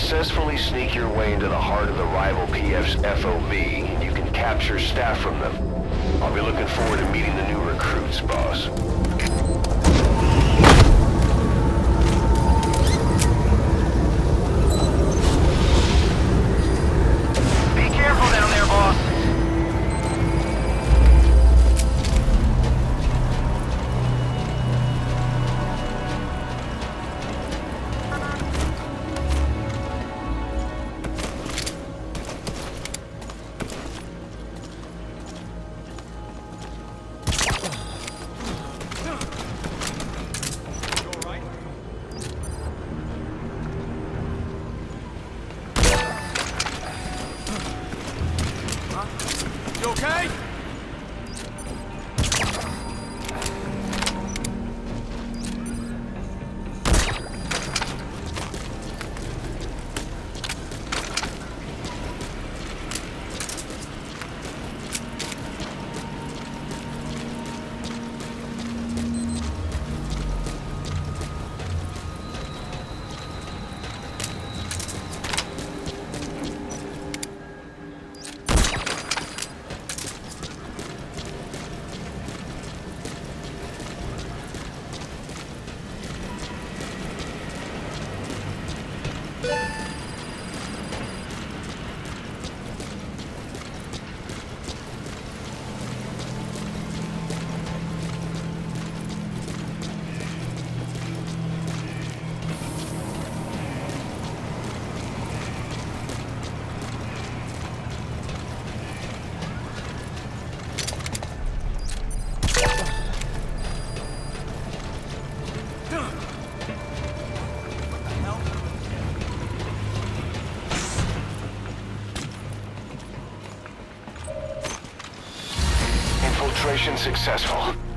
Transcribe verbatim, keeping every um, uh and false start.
successfully sneak your way into the heart of the rival P F's F O V, you can capture staff from them. I'll be looking forward to meeting the new recruits, boss. Be careful down there, boss. You okay? Infiltration successful.